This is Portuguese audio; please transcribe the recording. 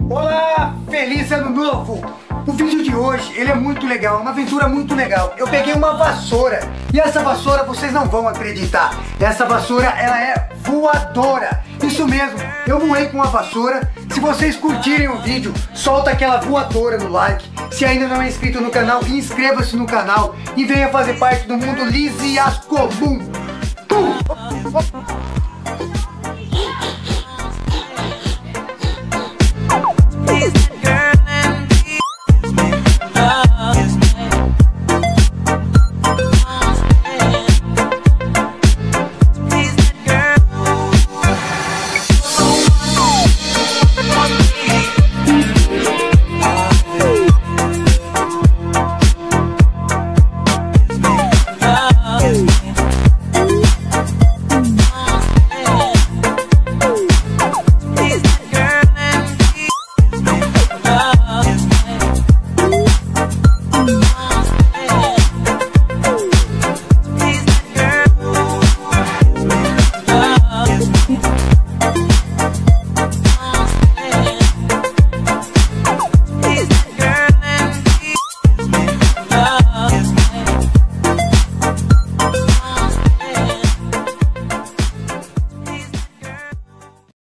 Olá, feliz ano novo! O vídeo de hoje, ele é muito legal, uma aventura muito legal. Eu peguei uma vassoura, e essa vassoura vocês não vão acreditar. Essa vassoura, ela é voadora. Isso mesmo, eu voei com a vassoura. Se vocês curtirem o vídeo, solta aquela voadora no like. Se ainda não é inscrito no canal, inscreva-se no canal e venha fazer parte do mundo Lisias Comum.